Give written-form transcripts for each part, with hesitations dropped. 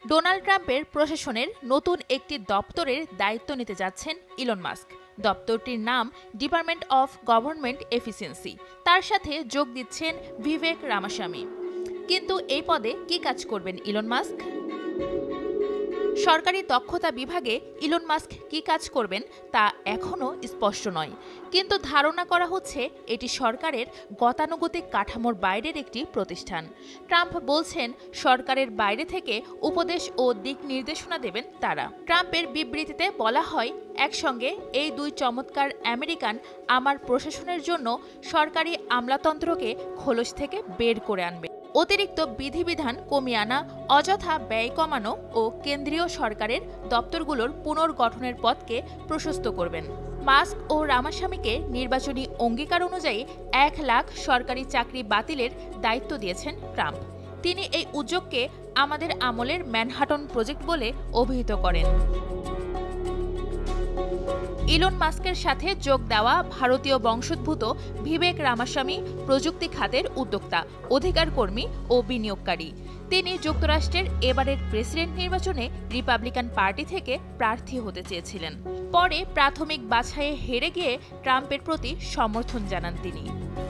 Donald ট্রাম্পের প্রশাসনের নতুন একটি দপ্তরের দায়িত্ব নিতে যাচ্ছেন ইলন মাস্ক। দপ্তরটির নাম ডিপার্টমেন্ট অফ গভর্নমেন্ট এফিসিয়েন্সি। তার সাথে যোগ দিচ্ছেন ভিভেক রামাস্বামী। কিন্তু এই পদে কি কাজ করবেন ইলন মাস্ক? সরকারি দক্ষতা বিভাগে ইলন মাস্ক কি কাজ করবেন তা এখনও স্পষ্ট নয়, কিন্তু ধারণা করা হচ্ছে এটি সরকারের গতানুগতিক কাঠামোর বাইরের একটি প্রতিষ্ঠান। ট্রাম্প বলছেন সরকারের বাইরে থেকে উপদেশ ও দিক নির্দেশনা দেবেন তারা। ট্রাম্পের বিবৃতিতে বলা হয়, একসঙ্গে এই দুই চমৎকার আমেরিকান আমার প্রশাসনের জন্য সরকারি আমলাতন্ত্রকে খোলস থেকে বের করে আনবে। অতিরিক্ত বিধিবিধান কমিয়ে আনা, অযথা ব্যয় কমানো ও কেন্দ্রীয় সরকারের দপ্তরগুলোর পুনর্গঠনের পথকে প্রশস্ত করবেন। মাস্ক ও রামাস্বামীকে নির্বাচনী অঙ্গীকার অনুযায়ী 1 লাখ সরকারি চাকরি বাতিলের দায়িত্ব দিয়েছেন ট্রাম্প। তিনি এই উদ্যোগকে আমাদের আমলের ম্যানহাটন প্রজেক্ট বলে অভিহিত করেন। ইলন মাস্কের সাথে যোগ দেওয়া ভারতীয় বংশোদ্ভূত ভিভেক রামাস্বামী প্রযুক্তি খাতের উদ্যোক্তা, অধিকার কর্মী ও বিনিয়োগকারী। তিনি যুক্তরাষ্ট্রের এবারের প্রেসিডেন্ট নির্বাচনে রিপাবলিকান পার্টি থেকে প্রার্থী হতে চেয়েছিলেন। পরে প্রাথমিক বাছাইয়ে হেরে গিয়ে ট্রাম্পের প্রতি সমর্থন জানান তিনি।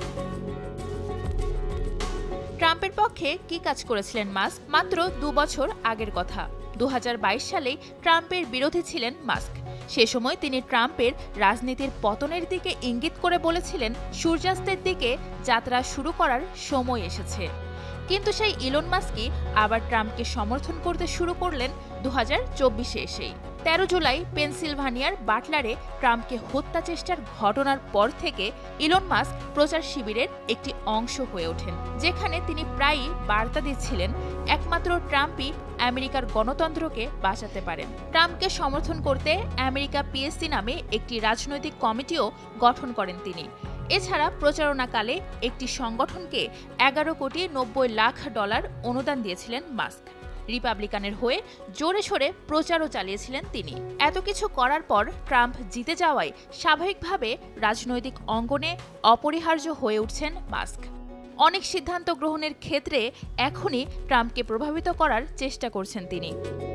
ট্রাম্পের পক্ষে কি কাজ করেছিলেন মাস্ক? মাত্র 2 বছর আগের কথা। 2022 সালে ট্রাম্পের বিরোধী ছিলেন মাস্ক। সে সময় তিনি ট্রাম্পের রাজনীতির পতনের দিকে ইঙ্গিত করে বলেছিলেন, সূর্যাস্তের দিকে যাত্রা শুরু করার সময় এসেছে। কিন্তু সেই ইলন মাস্কই আবার ট্রাম্পকে সমর্থন করতে শুরু করলেন 2024-এ এসেই। 13 জুলাই পেনসিলভানিয়ার বাটলারে ট্রাম্পকে হত্যা চেষ্টার ঘটনার পর থেকে ইলন মাস্ক প্রচার শিবিরের একটি অংশ হয়ে ওঠেন, যেখানে তিনি প্রায়ই বার্তা দিচ্ছিলেন একমাত্র ট্রাম্পই আমেরিকার গণতন্ত্রকে বাঁচাতে পারেন। ট্রাম্পকে সমর্থন করতে আমেরিকা পিএসসি নামে একটি রাজনৈতিক কমিটিও গঠন করেন তিনি। এছাড়া প্রচারণাকালে একটি সংগঠনকে $11.90 কোটি অনুদান দিয়েছিলেন মাস্ক। রিপাবলিকানের হয়ে জোরে সোরে প্রচারও চালিয়েছিলেন তিনি। এত কিছু করার পর ট্রাম্প জিতে যাওয়ায় স্বাভাবিকভাবে রাজনৈতিক অঙ্গনে অপরিহার্য হয়ে উঠছেন মাস্ক। অনেক সিদ্ধান্ত গ্রহণের ক্ষেত্রে এখনই ট্রাম্পকে প্রভাবিত করার চেষ্টা করছেন তিনি।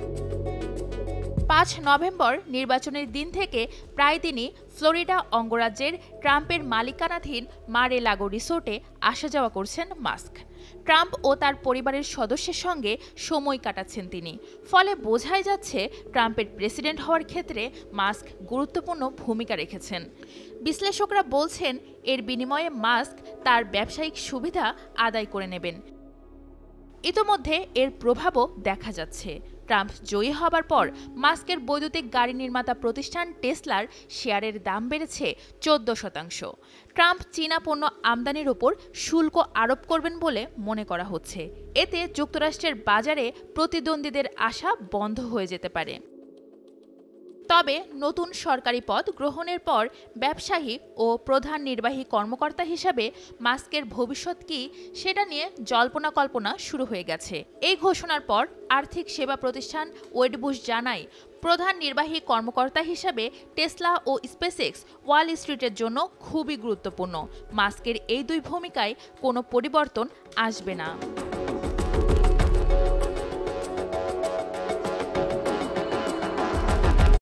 5 নভেম্বর নির্বাচনের দিন থেকে প্রায় দিনই ফ্লোরিডা অঙ্গরাজ্যের ট্রাম্পের মালিকানাধীন মার-এ-লাগো রিসোর্টে আসা যাওয়া করছেন মাস্ক। ট্রাম্প ও তার পরিবারের সদস্যের সঙ্গে সময় কাটাচ্ছেন তিনি। ফলে বোঝাই যাচ্ছে ট্রাম্পের প্রেসিডেন্ট হওয়ার ক্ষেত্রে মাস্ক গুরুত্বপূর্ণ ভূমিকা রেখেছেন। বিশ্লেষকরা বলছেন এর বিনিময়ে মাস্ক তার ব্যবসায়িক সুবিধা আদায় করে নেবেন। ইতোমধ্যে এর প্রভাবও দেখা যাচ্ছে। ট্রাম্প জয়ী হবার পর মাস্কের বৈদ্যুতিক গাড়ি নির্মাতা প্রতিষ্ঠান টেসলার শেয়ারের দাম বেড়েছে 14%। ট্রাম্প চীনা পণ্য আমদানির ওপর শুল্ক আরোপ করবেন বলে মনে করা হচ্ছে। এতে যুক্তরাষ্ট্রের বাজারে প্রতিদ্বন্দ্বীদের আশা বন্ধ হয়ে যেতে পারে। তবে নতুন সরকারি পদ গ্রহণের পর ব্যবসায়ী ও প্রধান নির্বাহী কর্মকর্তা হিসাবে মাস্কের ভবিষ্যৎ কী সেটা নিয়ে জল্পনা কল্পনা শুরু হয়ে গেছে। এই ঘোষণার পর আর্থিক সেবা প্রতিষ্ঠান ওয়েডবুশ জানায়, প্রধান নির্বাহী কর্মকর্তা হিসাবে টেসলা ও স্পেসএক্স ওয়াল স্ট্রিটের জন্য খুবই গুরুত্বপূর্ণ। মাস্কের এই দুই ভূমিকায় কোনো পরিবর্তন আসবে না।